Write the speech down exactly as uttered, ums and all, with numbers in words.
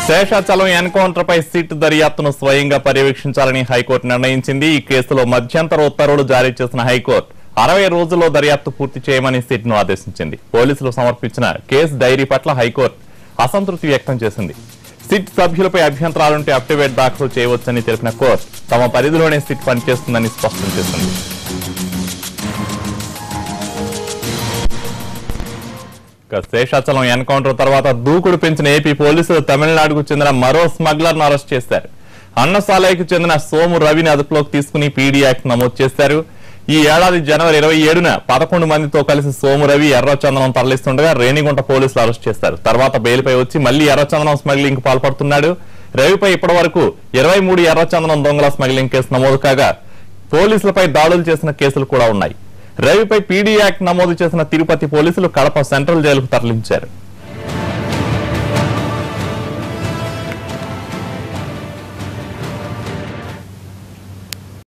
Seshachalam encounter పై SIT దర్యాప్తును స్వయంగా పర్యవేక్షించాలని high court నిర్ణయించింది. ఈ కేసులో మధ్యంతర ఉత్తర్వులు జారీ చేసిన హైకోర్టు అరవై రోజుల్లో దర్యాప్తు పూర్తి చేయమని సిట్ ను ఆదేశించింది. పోలీసులు సమర్పించిన కేసు డైరీ పట్ల హైకోర్టు అసంతృప్తి వ్యక్తం చేసింది. సిట్ సభ్యులపై అభ్యంతరాలుంటే అఫిడవిట్ దాఖలు చేయవచ్చని తెలిపిన కోర్టు తమ పరిధిలోనే సిట్ పనిచేస్తుందని స్పష్టం చేసింది. శేషాచలం ఎన్కౌంటర్ తర్వాత దూకుడు పెంచిన ఏపీ పోలీసులు తమిళనాడుకు చెందిన మరో స్మగ్లర్ ను అరెస్ట్ చేశారు. అన్నసాలయ్యకు చెందిన సోము రవిని అదుపులోకి తీసుకుని పీడీ యాక్ట్ నమోదు చేశారు. ఈ ఏడాది జనవరి ఇరవై ఏడున పదకొండు మందితో కలిసి సోము రవి ఎర్రచందనం తరలిస్తుండగా రేణిగుంట పోలీసులు అరెస్ట్ చేశారు. తర్వాత బెయిల్పై వచ్చి మళ్లీ ఎర్రచందనం స్మగ్లింగ్ కు పాల్పడుతున్నాడు. రవిపై ఇప్పటి వరకు ఇరవై మూడు ఎర్రచందనం దొంగల స్మగ్లింగ్ కేసు నమోదు కాగా పోలీసులపై దాడులు చేసిన కేసులు కూడా ఉన్నాయి. రవిపై పీడీ యాక్ట్ నమోదు చేసిన తిరుపతి పోలీసులు కడప సెంట్రల్ జైలుకు తరలించారు.